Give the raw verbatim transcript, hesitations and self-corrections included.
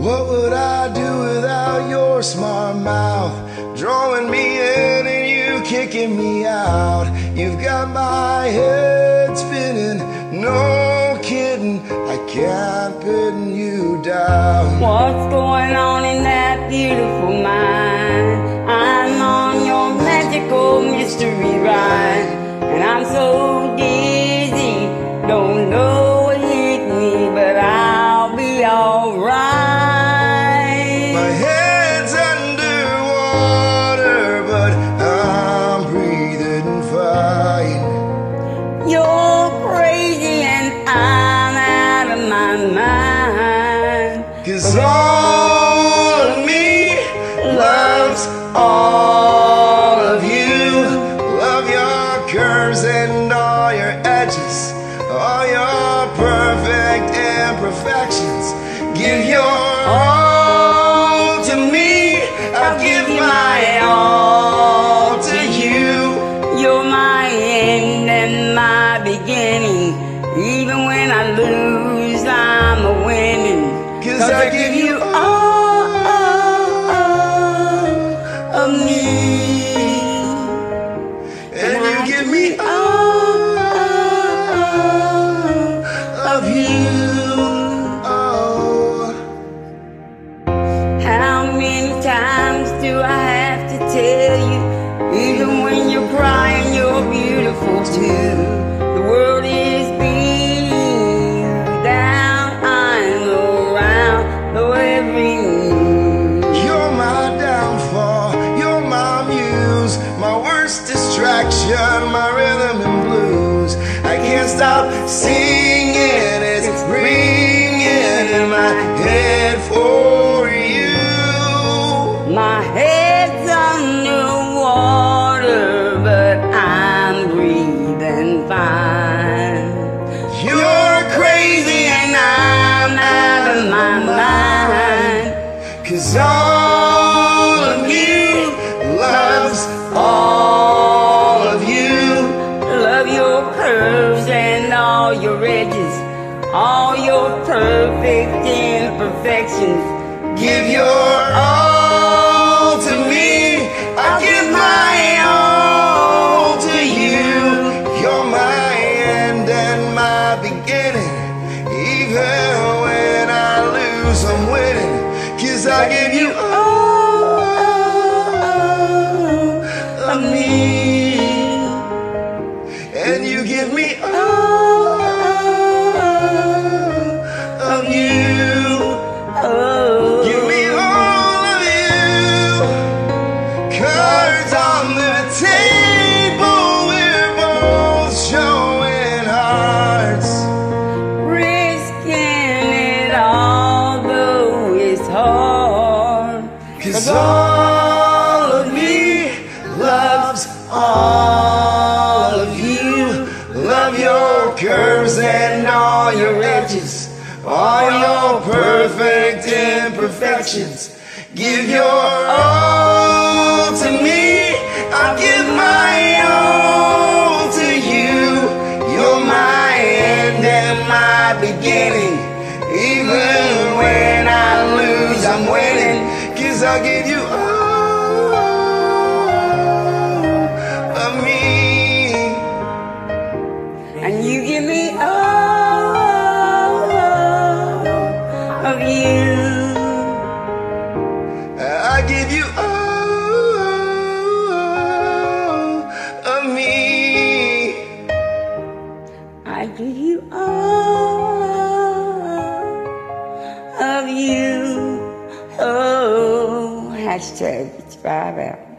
What would I do without your smart mouth, drawing me in and you kicking me out? You've got my head spinning, no kidding, I can't pin you down. What's going on in that beautiful mind? I'm on your magical mystery ride, and I'm so dizzy, don't know what hit me, but I'll be alright. My head's underwater, but I'm breathing fine. You're crazy and I'm out of my mind, 'Cause all of me loves all of you. Love your curves and all your edges, all your perfect imperfections. Give your all to me, I'll give my all to you. you're my end and my beginning. Even when I lose, I'm a winning. 'Cause I give you all of me, and you give me all of you. Oh. How many times do I have to tell you? Even when you're crying, you're beautiful too. The world is beating you down. I'm around, though every move. You're my downfall, you're my muse, my worst distraction, my rhythm and blues. I can't stop singing, it's ringing in my head for you. My head's underwater, but I'm breathing fine. You're crazy and I'm out of my mind, 'cause all of you loves all of you. Love your curves and all your edges, all your perfect imperfections. Give your all to me, I'll give my all to you. You're my end and my beginning. Even when I lose, I'm winning, 'cause I give you all of me, and you give me all of you. Oh, Give me all of you. Cards on the table, we're both showing hearts. risking it all, though it's hard. 'Cause all of me loves all of you. Love your curves and all your edges, all your perfect imperfections. Give your all to me, I'll give my all to you. You're my end and my beginning. Even when I lose, I'm winning, 'cause I give you all of me, And you give me all of you. I give you all of me. I give you all of you. Oh, hashtag it's five out.